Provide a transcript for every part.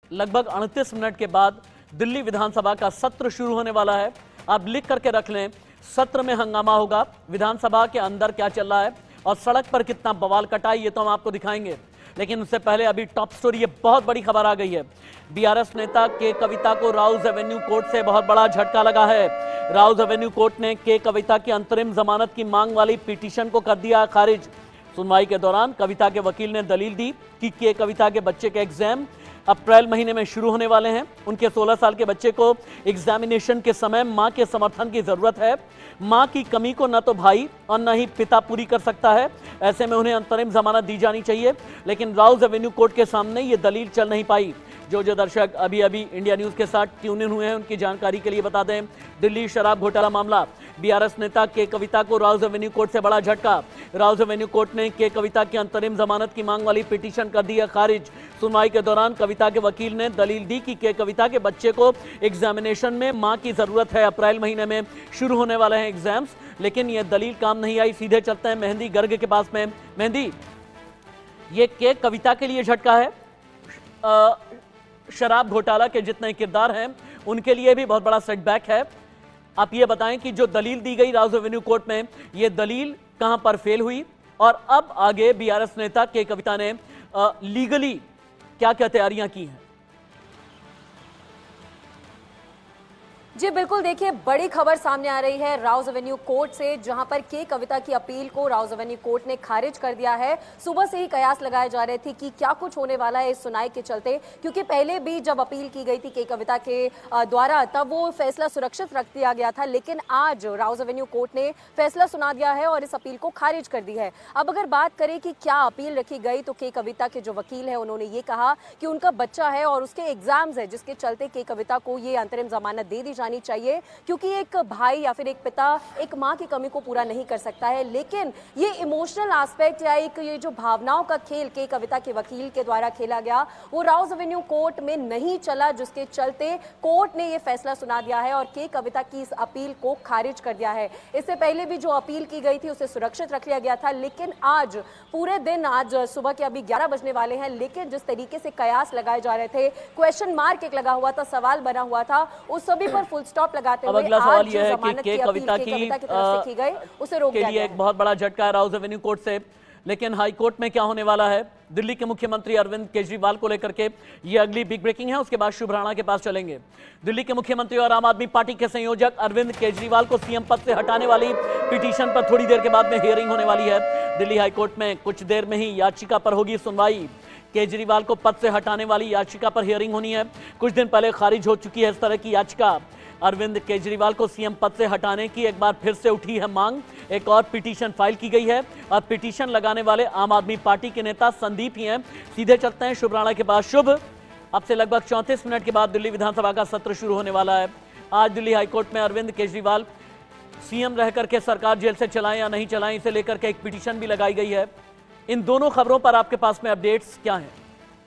लगभग 38 मिनट के बाद दिल्ली विधानसभा का सत्र शुरू होने वाला है। आप लिख करके रख लें, सत्र में हंगामा होगा, विधानसभा के अंदर क्या चल रहा है और सड़क पर कितना बवाल कटा है ये तो हम आपको दिखाएंगे। लेकिन उससे पहले अभी टॉप स्टोरी, ये बहुत बड़ी खबर आ गई है। बीआरएस नेता के कविता को राउज एवेन्यू कोर्ट से बहुत बड़ा झटका लगा है। राउज एवेन्यू कोर्ट ने के कविता की अंतरिम जमानत की मांग वाली पिटीशन को कर दिया खारिज। सुनवाई के दौरान कविता के वकील ने दलील दी कि के कविता के बच्चे के एग्जाम अप्रैल महीने में शुरू होने वाले हैं। उनके 16 साल के बच्चे को एग्जामिनेशन के समय मां के समर्थन की जरूरत है। मां की कमी को न तो भाई और न ही पिता पूरी कर सकता है। ऐसे में उन्हें अंतरिम जमानत दी जानी चाहिए। लेकिन राउज एवेन्यू कोर्ट के सामने ये दलील चल नहीं पाई। जो दर्शक अभी इंडिया न्यूज के साथ ट्यून इन हुए हैं उनकी जानकारी के लिए बता दें, दिल्ली शराब घोटाला मामला, बीआरएस नेता के कविता को राउज एवेन्यू कोर्ट से बड़ा झटका। राउज एवेन्यू कोर्ट ने के कविता की अंतरिम जमानत की मांग वाली पिटीशन कर दी है खारिज। सुनवाई के दौरान कविता के वकील ने दलील दी कि के कविता के बच्चे को एग्जामिनेशन में मां की जरूरत है। अप्रैल महीने में शुरू होने वाले हैं एग्जाम्स। लेकिन यह दलील काम नहीं आई। सीधे चलते हैं मेहंदी गर्ग के पास में। मेहंदी, ये के कविता के लिए झटका है, शराब घोटाला के जितने किरदार हैं उनके लिए भी बहुत बड़ा सेटबैक है। आप ये बताएं कि जो दलील दी गई राउज एवेन्यू कोर्ट में, ये दलील कहां पर फेल हुई और अब आगे बीआरएस नेता के कविता ने लीगली क्या क्या तैयारियां की हैं? जी बिल्कुल, देखिए बड़ी खबर सामने आ रही है राउज एवेन्यू कोर्ट से, जहां पर के कविता की अपील को राउज एवेन्यू कोर्ट ने खारिज कर दिया है। सुबह से ही कयास लगाए जा रहे थे कि क्या कुछ होने वाला है इस सुनवाई के चलते, क्योंकि पहले भी जब अपील की गई थी के कविता के द्वारा तब वो फैसला सुरक्षित रख दिया गया था। लेकिन आज राउज एवेन्यू कोर्ट ने फैसला सुना दिया है और इस अपील को खारिज कर दी है। अब अगर बात करें कि क्या अपील रखी गई, तो के कविता के जो वकील है उन्होंने ये कहा कि उनका बच्चा है और उसके एग्जाम्स है, जिसके चलते के कविता को ये अंतरिम जमानत दे दी चाहिए, क्योंकि एक भाई या फिर एक पिता एक मां की कमी को पूरा नहीं कर सकता है। लेकिन ये इमोशनल एस्पेक्ट या एक ये जो भावनाओं का खेल के कविता के वकील के द्वारा खेला गया, वो राउज एवेन्यू कोर्ट में नहीं चला, जिसके चलते कोर्ट ने ये फैसला सुना दिया है और के कविता की इस अपील को खारिज कर दिया है। इससे पहले भी जो अपील की गई थी उसे सुरक्षित रख लिया गया था। लेकिन आज पूरे दिन, आज सुबह के अभी 11 बजने वाले हैं, लेकिन जिस तरीके से कयास लगाए जा रहे थे, क्वेश्चन मार्क एक लगा हुआ था, सवाल बना हुआ था, उस सभी पर फुल स्टॉप लगाते हुए अगला सवाल यह है कि के कविता की गई उसे रोक के लिए एक बहुत बड़ा झटका है राउज एवेन्यू कोर्ट से। लेकिन हाई कोर्ट में क्या होने वाला है? दिल्ली के मुख्यमंत्री अरविंद केजरीवाल को लेकर के ये अगली बिग ब्रेकिंग है। उसके बाद शुभ राणा के पास चलेंगे। दिल्ली के मुख्यमंत्री और आम आदमी पार्टी के संयोजक अरविंद केजरीवाल को सीएम पद से हटाने वाली पिटीशन पर थोड़ी देर के बाद में हियरिंग होने वाली है। दिल्ली हाईकोर्ट में कुछ देर में ही याचिका पर होगी सुनवाई। केजरीवाल को पद से हटाने वाली याचिका पर हियरिंग होनी है। कुछ दिन पहले खारिज हो चुकी है इस तरह की याचिका। अरविंद केजरीवाल को सीएम पद से हटाने की एक बार फिर से उठी है मांग। एक और पिटीशन फाइल की गई है और पिटीशन लगाने वाले आम आदमी पार्टी के नेता संदीप ही हैं। सीधे चलते हैं शुभ राणा के पास। शुभ, अब से लगभग 34 मिनट के बाद दिल्ली विधानसभा का सत्र शुरू होने वाला है। आज दिल्ली हाईकोर्ट में अरविंद केजरीवाल सीएम रह करके सरकार जेल से चलाएं या नहीं चलाएं, इसे लेकर के एक पिटीशन भी लगाई गई है। इन दोनों खबरों पर आपके पास में अपडेट्स क्या हैं?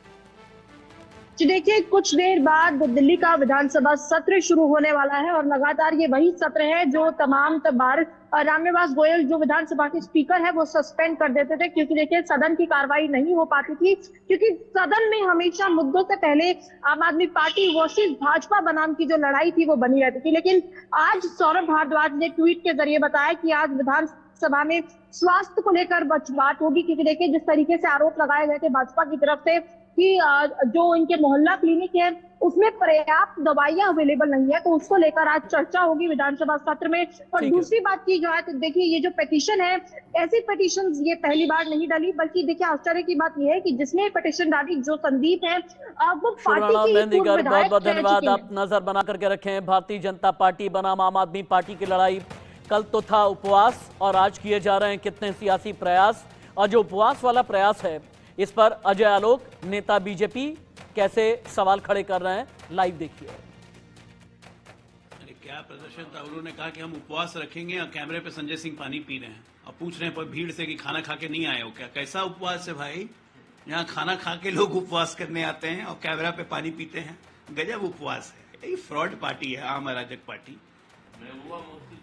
देखिए, कुछ देर बाद दिल्ली का विधानसभा सत्र शुरू होने वाला है और लगातार ये वही सत्र है जो तमाम बार रामनिवास गोयल जो विधानसभा के स्पीकर है वो सस्पेंड कर देते थे, क्योंकि देखिए सदन की कार्रवाई नहीं हो पाती थी, क्योंकि सदन में हमेशा मुद्दों से पहले आम आदमी पार्टी वर्सेस भाजपा बनाम की जो लड़ाई थी वो बनी रहती थी। लेकिन आज सौरभ भारद्वाज ने ट्वीट के जरिए बताया कि आज विधानसभा में स्वास्थ्य को लेकर बात होगी, क्योंकि देखिए जिस तरीके से आरोप लगाए गए थे भाजपा की तरफ से कि जो इनके मोहल्ला क्लिनिक है उसमें पर्याप्त दवाइयां अवेलेबल नहीं है, तो उसको लेकर आज चर्चा होगी विधानसभा सत्र में। और दूसरी बात की जाए तो देखिए ये जो पिटीशन है, ऐसी पिटीशन ये पहली बार नहीं डाली, बल्कि देखिए आश्चर्य की बात यह है कि जिसने पिटीशन डाली जो संदीप है वो पार्टी की बहुत बहुत धन्यवाद। आप नजर बना करके रखें। भारतीय जनता पार्टी बनाम आम आदमी पार्टी की लड़ाई, कल तो था उपवास और आज किए जा रहे हैं कितने सियासी प्रयास। और जो उपवास वाला प्रयास है इस पर अजय आलोक, नेता बीजेपी, कैसे सवाल खड़े कर रहे हैं, लाइव देखिए। अरे क्या प्रदर्शन था, उन्होंने कहा कि हम उपवास रखेंगे और कैमरे पे संजय सिंह पानी पी रहे हैं और पूछ रहे हैं पर भीड़ से कि खाना खा के नहीं आए हो क्या? कैसा उपवास है भाई? यहाँ खाना खा के लोग उपवास करने आते हैं और कैमरा पे पानी पीते हैं। गजब उपवास है। ये फ्रॉड पार्टी है, आम अराजक पार्टी।